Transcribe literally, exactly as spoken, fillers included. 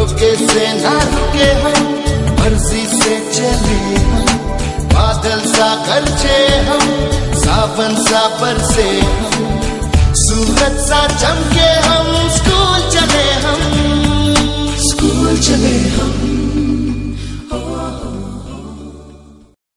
रोके से ना रुके हम, मर्जी से चले हम। बादल सा गरजे हम, सावन सा बरसे हम, सूरज सा चमके